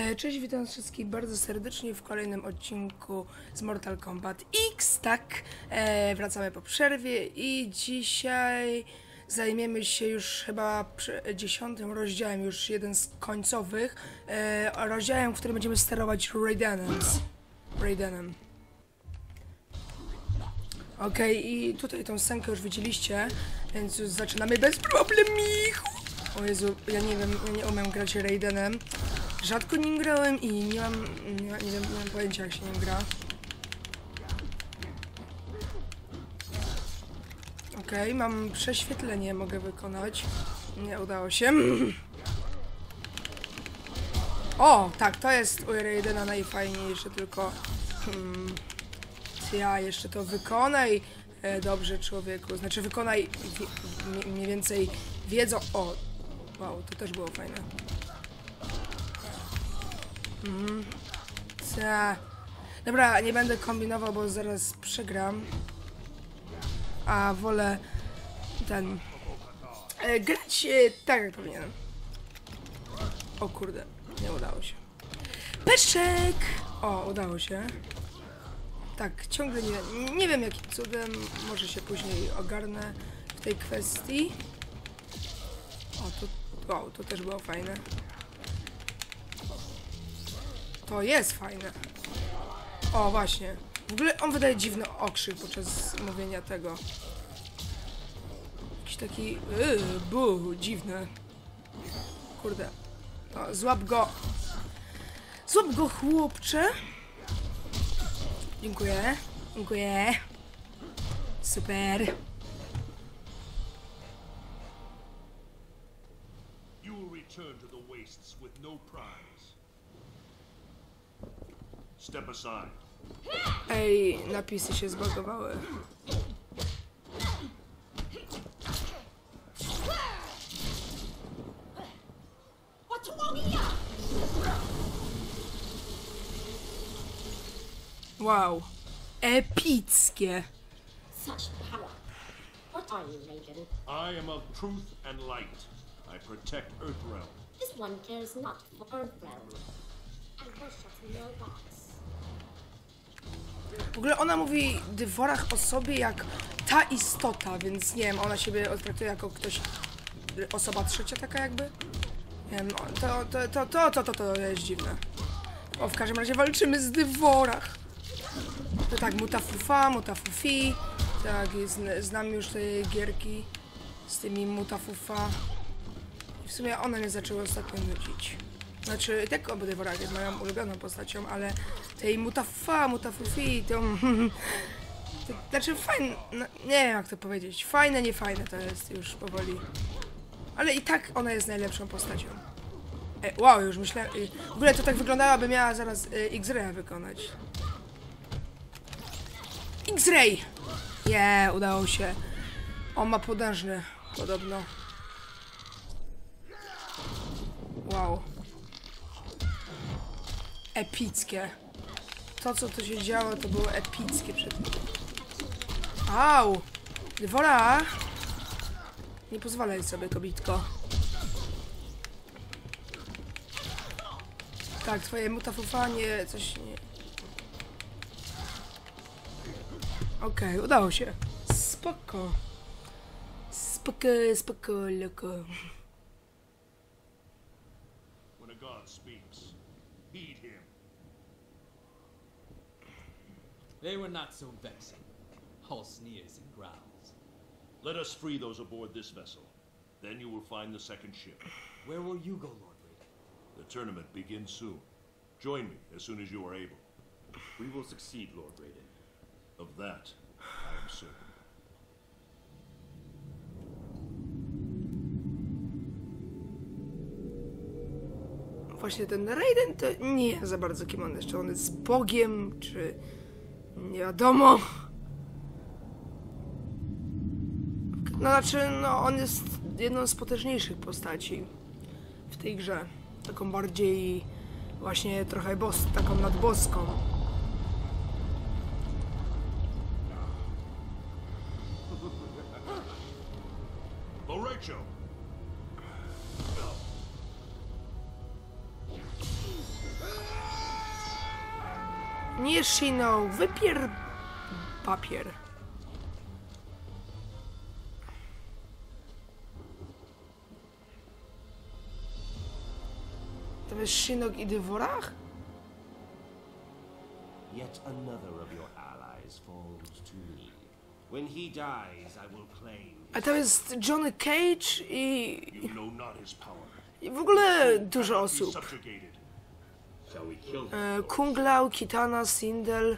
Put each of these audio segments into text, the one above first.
Cześć, witam wszystkich bardzo serdecznie w kolejnym odcinku z Mortal Kombat X, tak, wracamy po przerwie i dzisiaj zajmiemy się już chyba 10. rozdziałem, już jeden z końcowych, rozdziałem, w którym będziemy sterować Raidenem. Okej, i tutaj tą scenkę już widzieliście, więc już zaczynamy bez problemichu. O Jezu, ja nie wiem, ja nie umiem grać Raidenem. Rzadko nim grałem i nie mam pojęcia, jak się nim gra. Okej, mam prześwietlenie, mogę wykonać. Nie udało się. O, tak, to jest u Raidena najfajniejsze, tylko... ja jeszcze to wykonaj dobrze, człowieku. Znaczy wykonaj mniej więcej wiedzą... O, wow, to też było fajne. Dobra, nie będę kombinował, bo zaraz przegram. A wolę grać tak, jak powinienem. O kurde, nie udało się. Peszek! O, udało się. Tak, ciągle nie wiem jakim cudem, może się później ogarnę w tej kwestii. O, wow, to też było fajne. To jest fajne. O, właśnie. W ogóle on wydaje dziwny okrzyk podczas mówienia tego. Jakiś taki... dziwny. Kurde. No, złap go. Złap go, chłopcze. Dziękuję. Dziękuję. Super. You will return to the wastes with no prize. Step aside. Ej, napisy się zbagowały. Wow. Epickie. Such power. What are you, Raiden? I am of truth and light. I protect Earthrealm. This one cares not for Earthrealm and worships no gods. W ogóle ona mówi Dyworach o sobie jak ta istota, więc nie wiem, ona siebie traktuje jako ktoś, osoba trzecia taka jakby. Nie wiem, to jest dziwne. O, w każdym razie walczymy z Dyworach. To tak, Mutafufi, tak, znam już te gierki z tymi Mutafufa. I w sumie one mnie zaczęły ostatnio nudzić. Znaczy, tak Dyworach jest moją ulubioną postacią, ale tej Mutafufi, to... znaczy fajne, no, nie wiem jak to powiedzieć, fajne, nie fajne to jest już powoli. Ale i tak ona jest najlepszą postacią. Wow, już myślałem, w ogóle to tak wyglądało, by miała zaraz X-Raya wykonać. X-Ray! Udało się. On ma potężny, podobno. Wow. Epickie. To, co tu się działo, to było epickie przed tym. Au! Dywora! Nie pozwalaj sobie, kobitko. Tak, twoje mutafufanie, coś nie... Okej, udało się. Spoko. Spoko, loko. When a god speaks, heed him. They were not so vexing. All sneers and growls. Let us free those aboard this vessel. Then you will find the second ship. Where will you go, Lord Raiden? The tournament begins soon. Join me as soon as you are able. We will succeed, Lord Raiden. Of that, I am certain. Właśnie ten Raiden to nie za bardzo kim on jest. Czy on jest Bogiem, czy... nie wiadomo. No znaczy, no on jest jedną z potężniejszych postaci w tej grze. Taką bardziej właśnie trochę taką nadboską. Rachel! Nie Shino, wypier... papier. To jest Shinnok i Dvorah? Yet another of your allies falls to me. When he dies, I will claim. A to jest Johnny Cage You know not his power. i w ogóle dużo Be osób. subjugated. Shall we kill him? Kung Lao, Kitana, Sindel,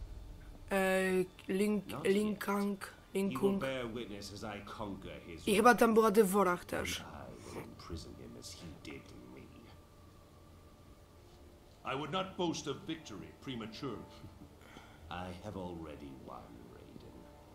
Lin Kang, Lin He will Kung. bear witness as I conquer his. I chyba tam była Dvorah też. I will imprison him as he did me. I would not boast of victory prematurely. I have already won, Raiden.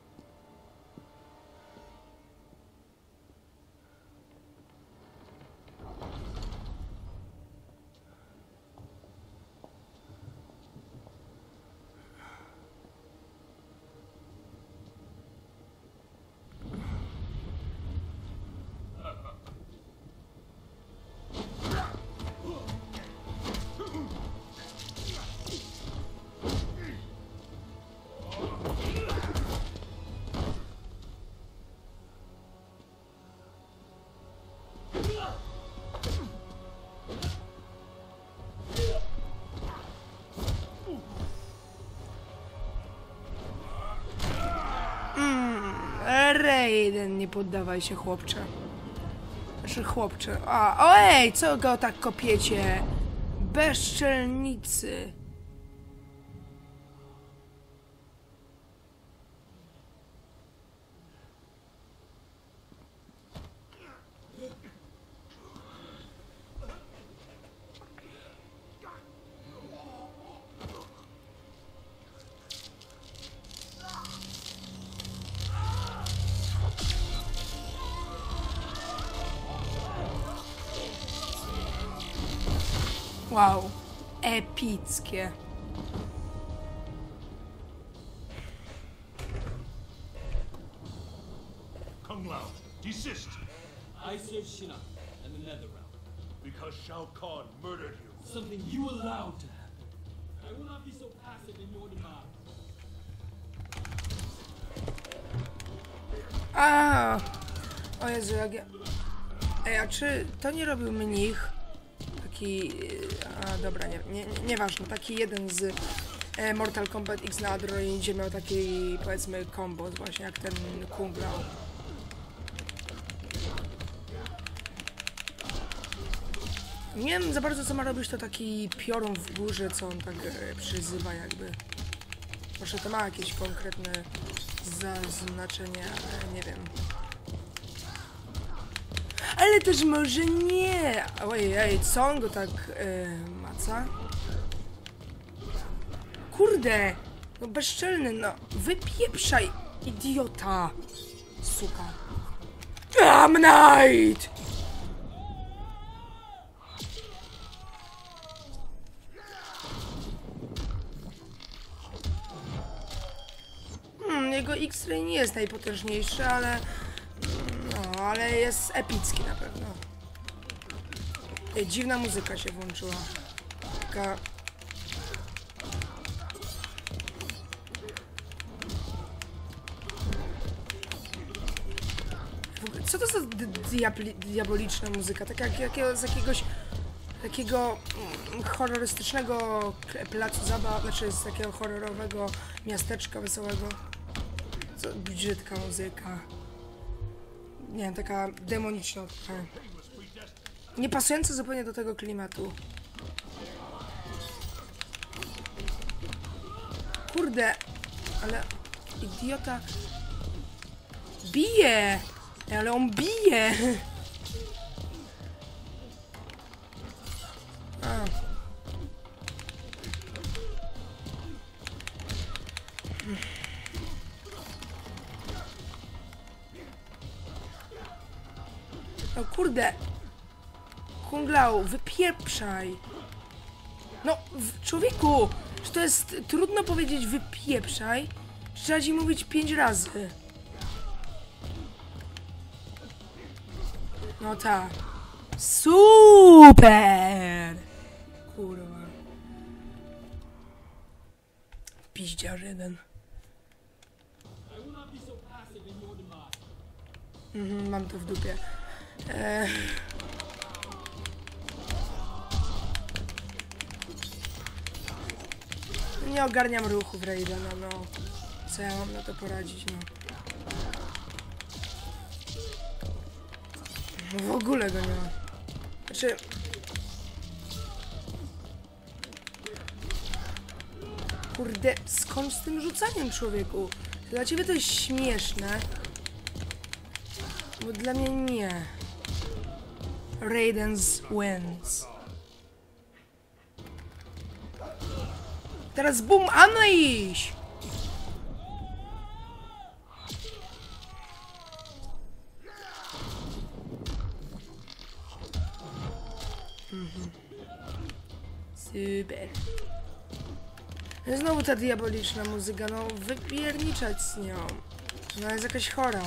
Raiden, nie poddawaj się, chłopcze. Znaczy, chłopcze. Ojej, co go tak kopiecie? Bezczelnicy. Wow, epickie. Kung Lao, desist. I serve Shinnok and the Netherrealm. Because Shao Kahn murdered you. Something you allowed to happen. I will not be so passive in your demise. O Jezu, jak ja... Ej, a czy to nie robił mnich? Taki... dobra, nieważne. Taki jeden z Mortal Kombat X na Androidzie miał taki, powiedzmy, combo właśnie jak ten Kung Lao. Nie wiem za bardzo, co ma robić to taki piorun w górze, co on tak przyzywa jakby. Może to ma jakieś konkretne zaznaczenie, ale nie wiem. Ale też może nie! Ojej, co on go tak maca? Kurde! No bezczelny, no. Wypieprzaj, idiota! Suka. Damn night! Jego X-Ray nie jest najpotężniejszy, ale... No, ale jest epicki na pewno. Dziwna muzyka się włączyła. Taka... Co to za diaboliczna muzyka? Tak jak z jakiegoś takiego horrorystycznego placu zabaw, znaczy z takiego horrorowego miasteczka wesołego. Co brzydka muzyka. Nie wiem, taka demoniczna trochę. Nie pasująca zupełnie do tego klimatu. Kurde, ale idiota bije! Ale on bije! No kurde! Kung Lao, wypieprzaj! No, człowieku! Czy to jest trudno powiedzieć wypieprzaj? Czy trzeba ci mówić 5 razy? No tak. Super! Kurwa. Moździerz jeden. I will not be so passive in your demise. Mam to w dupie. Nie ogarniam ruchów Raidena, no. Co ja mam na to poradzić, no. W ogóle go nie ma. Znaczy... Kurde, skąd z tym rzucaniem, człowieku? Dla ciebie to jest śmieszne. Bo dla mnie nie. Raiden's wins. Teraz bum, a no iść! Super. Znowu ta diaboliczna muzyka, no wypierniczać z nią. Ona jest jakaś chora.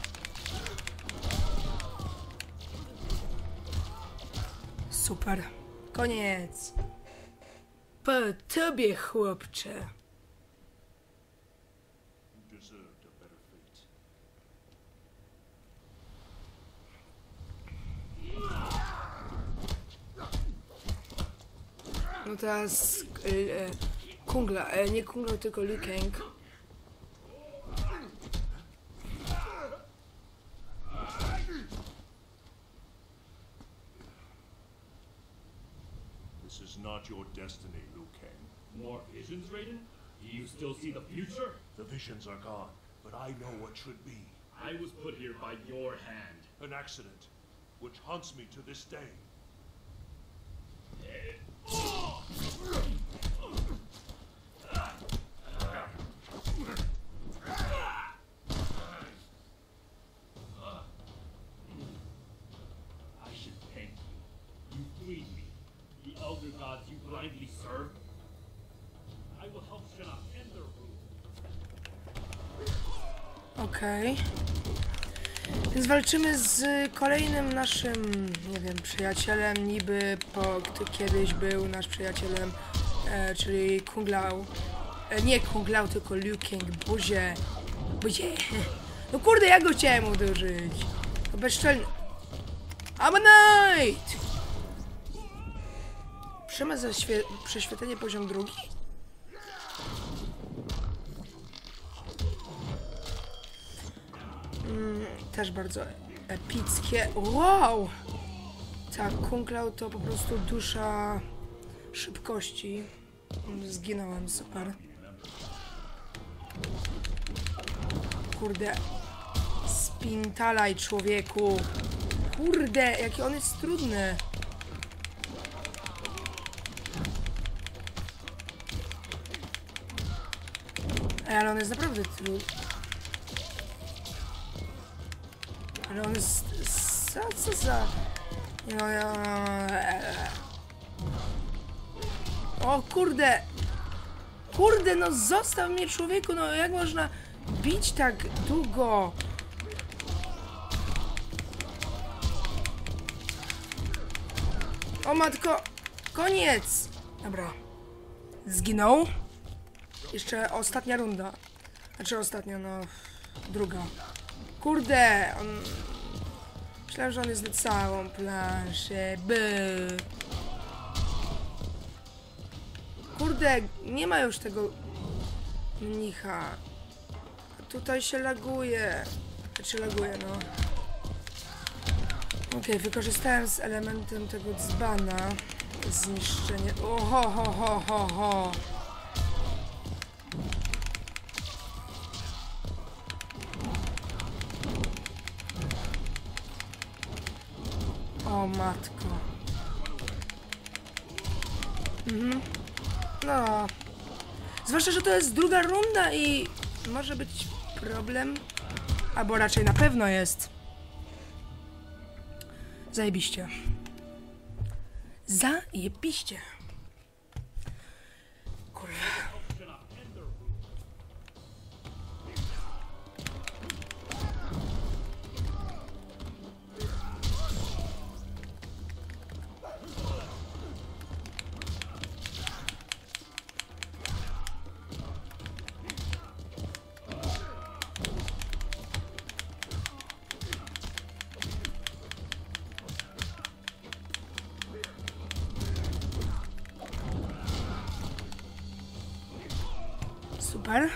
Super. Koniec. Po tobie, chłopcze. You deserved a better fate. No teraz Kungla, nie Kungla, tylko Liu Kang. This is not your destiny, Liu Kang. More visions, Raiden? Do you still see the future? The visions are gone, but I know what should be. I was put here by your hand. An accident, which haunts me to this day. I should thank you. You freed me. The elder gods you blindly serve. I will help Shinnok end their rule. Okej. Więc walczymy z kolejnym naszym, nie wiem, przyjacielem, niby kto kiedyś był nasz przyjacielem, czyli Kung Lao. Nie Kung Lao, tylko Liu Kang, buzie. Buzie. No kurde, ja go chciałem uderzyć. To bezczelny. Ammonite! Przemysł prześwietlenie poziom drugi? Też bardzo epickie. Wow! Tak, Kung Lao to po prostu dusza szybkości. Zginąłem, super. Kurde. Spintalaj, człowieku. Kurde, jaki on jest trudny. Ale on jest naprawdę trudny. Ale on jest... Co za... O kurde! Kurde, no zostaw mnie, człowieku, no jak można bić tak długo? O matko! Koniec! Dobra. Zginął. Jeszcze ostatnia runda. Znaczy ostatnia, no... druga. Kurde! On... Myślałem, że on jest na całą planszę. Kurde, nie ma już tego mnicha. Tutaj się laguje. Znaczy laguje, no. Okej, wykorzystałem z elementem tego dzbana zniszczenie. Oho, ho, ho, ho, ho. O matko. No. Zwłaszcza, że to jest druga runda i może być problem. Albo raczej na pewno jest. Zajebiście. Zajebiście. Kurwa. Super.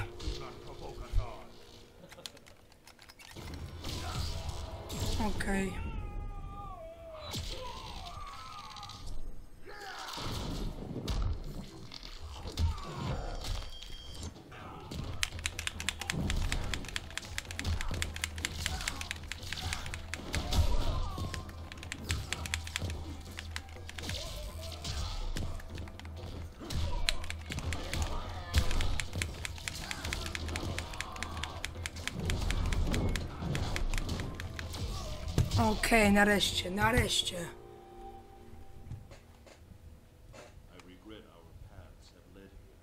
Okej. Okej, nareszcie, nareszcie. I regret our paths have led here.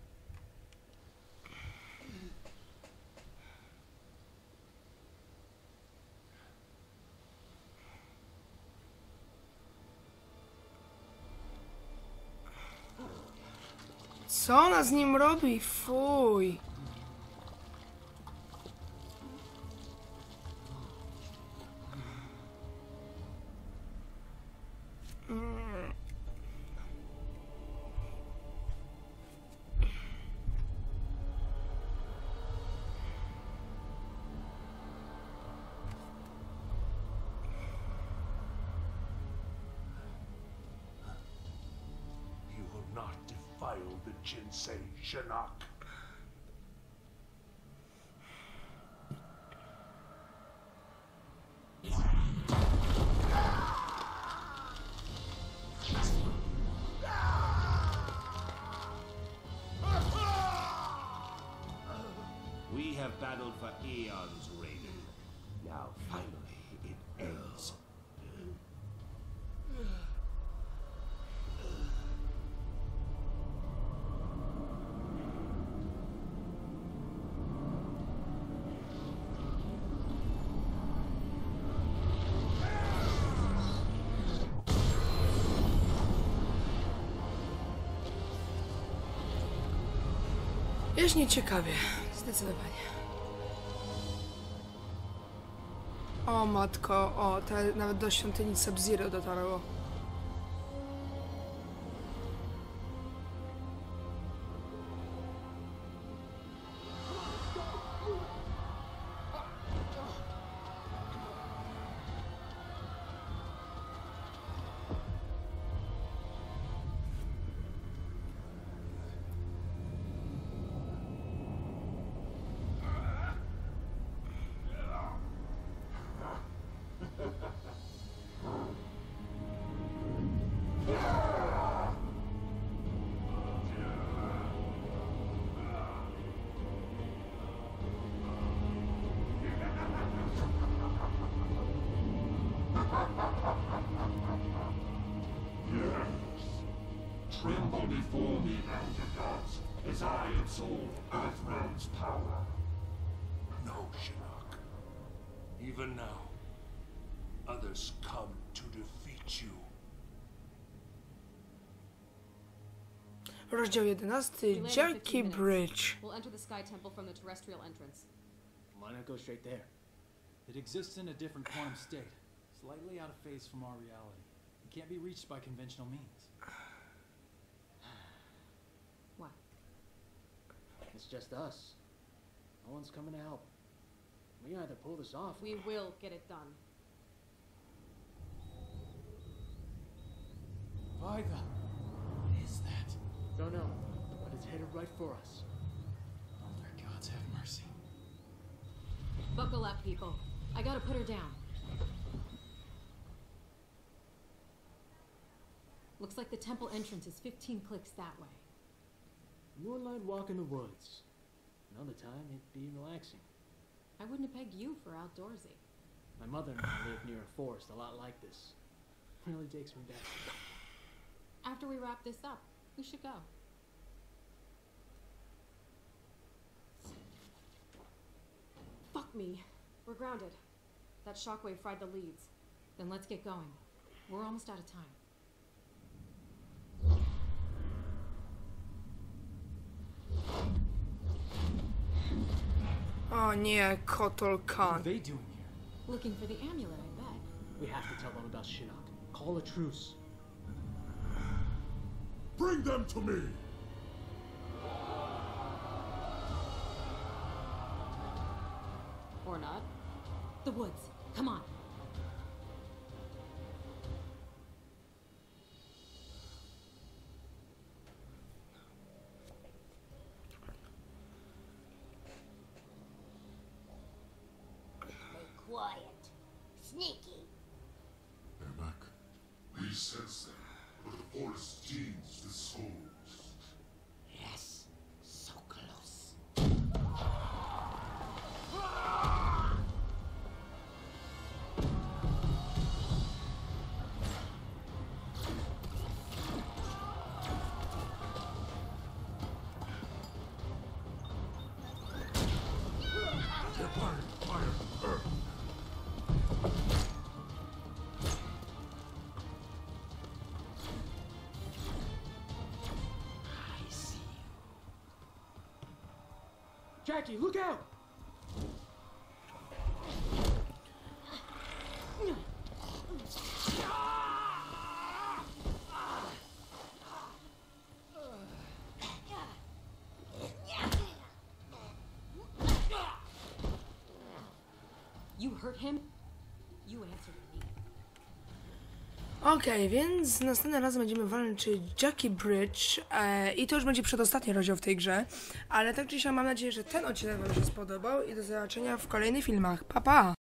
Co ona z nim robi? Fuj. You will not defile the Jinsei, Shinnok. We have battled for eons, Raiden. Now, finally, it ends. Jest nieciekawie, zdecydowanie. O matko, o, nawet do świątyni Sub-Zero dotarło. Tremble before me, Elder Gods, as I absorb Earthrealm's power. No, Shinnok. Even now, others come to defeat you. Rozdział 11. We land in 15 Jerky minutes. Bridge. We'll enter the Sky Temple from the terrestrial entrance. Why not go straight there? It exists in a different quantum state, slightly out of phase from our reality. It can't be reached by conventional means. What? It's just us. No one's coming to help. We either pull this off. We will get it done. Why the... What is that? Don't know, but it's headed right for us. Elder gods have mercy. Buckle up, people. I gotta put her down. Looks like the temple entrance is 15 clicks that way. Moonlight walk in the woods. Another time, it'd be relaxing. I wouldn't have pegged you for outdoorsy. My mother and I live near a forest a lot like this. Really takes me back. After we wrap this up, we should go. Fuck me. We're grounded. That shockwave fried the leads. Then let's get going. We're almost out of time. O nie, Kotal What are Khan. they doing here? Looking for the amulet, I bet. We have to tell them about Shinnok. Call a truce. Bring them to me! Or not. The woods. Come on. Stay quiet. Sneaky. Ermac, we sense them, but the forest teems with souls. Yes. So close. I see you. Jackie, look out! You hurt him? You answered me. Okej, więc następnym razem będziemy walczyć Jackie Bridge i to już będzie przedostatni rozdział w tej grze, ale tak czy siak mam nadzieję, że ten odcinek wam się spodobał i do zobaczenia w kolejnych filmach. Pa, pa!